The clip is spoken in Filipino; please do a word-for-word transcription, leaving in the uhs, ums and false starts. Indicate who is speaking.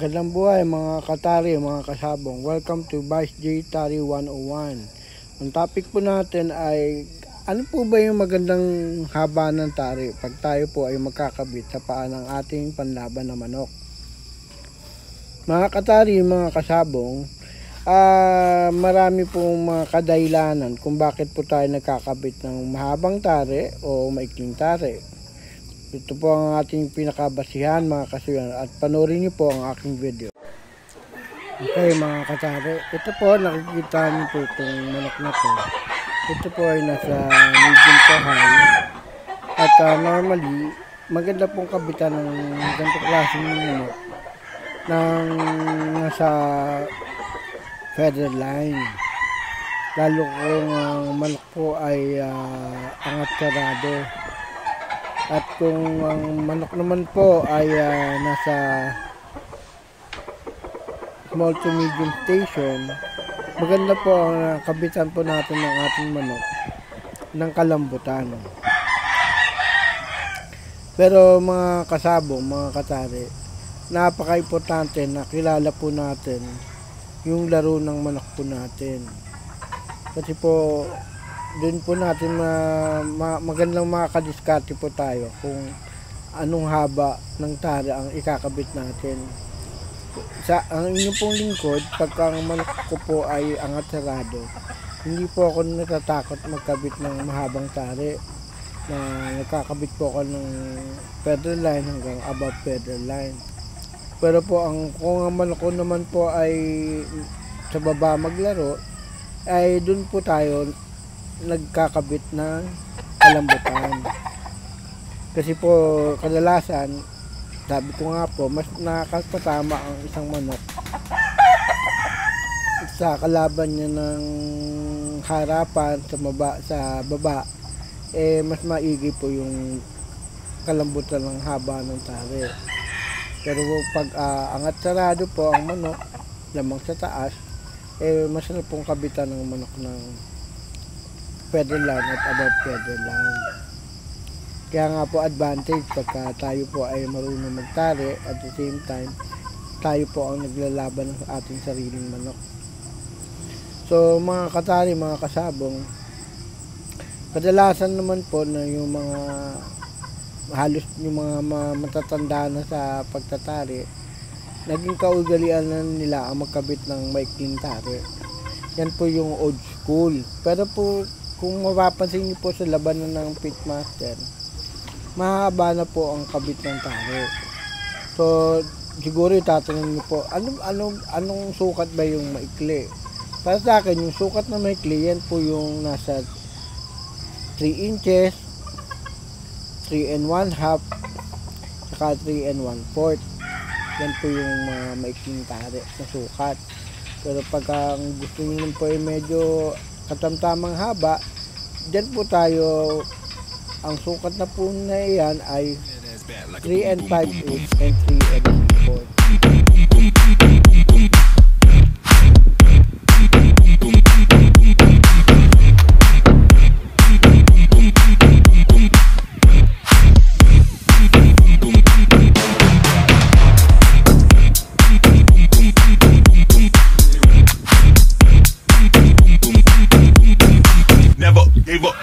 Speaker 1: Magandang buhay mga katari, mga kasabong. Welcome to Vice J Tari one oh one. Ang topic po natin ay ano po ba yung magandang haba ng tari pag tayo po ay magkakabit sa paa ng ating panlaban na manok. Mga katari, mga kasabong, uh, marami pong mga kadahilanan kung bakit po tayo nagkakabit ng mahabang tari o maikling tari. Ito po ang ating pinakabasihan mga kasuyan at panoorin niyo po ang aking video. Okay mga katari, ito po nakikita niyo po itong manok na to. Ito po ay nasa medium to high at uh, normally maganda pong kabitan ng ganito klaseng manok ng nasa feather line. Lalo kung ang manok po ay uh, angat sarado. At kung ang manok naman po ay uh, nasa small to medium station, maganda po ang uh, kabitan po natin ng ating manok ng kalambutan. Pero mga kasabong, mga katari, napaka-importante na kilala po natin yung laro ng manok po natin. Kasi po doon po natin ma, ma, magandang makakadiskarte po tayo kung anong haba ng tari ang ikakabit natin. Sa ang inyong pong lingkod, pagka ang manok ko po ay angat sarado, hindi po ako natatakot magkabit ng mahabang tari na nagkakabit po ako ng feather line hanggang above feather line. Pero po ang kung ang manok ko naman po ay sa baba maglaro, ay doon po tayo nagkakabit ng kalambutan. Kasi po kadalasan, sabi ko nga po, mas nakakatama ang isang manok sa kalaban niya ng harapan sa baba, sa baba eh mas maigi po yung kalambutan ng haba ng tari. Pero pag uh, angat sarado po ang manok lamang sa taas, eh masarap pong kabitan ng manok ng feather line at above feather line. Kaya nga po advantage pagka tayo po ay marunong magtari, at the same time tayo po ang naglalaban ng ating sariling manok. So mga katari, mga kasabong, kadalasan naman po na yung mga halos yung mga matatanda na sa pagtatari, naging kaugalian na nila ang magkabit ng maikling tari. Yan po yung old school. Pero po kung mapapansin niyo po sa labanan ng pitmaster, mahaba na po ang kabit ng tari. So siguro itatanong niyo po, anong, anong, anong sukat ba yung maikli? Para sa akin, yung sukat na maikli, yan po yung nasa three inches, three and one half, saka three and one fourth. Yan po yung mga uh, maikling tari na sukat. Pero pagka gusto niyo po ay medyo katamtamang haba, dyan po tayo, ang sukat na po na yan ay three and five eighths and three and one fourth.
Speaker 2: Never gave up.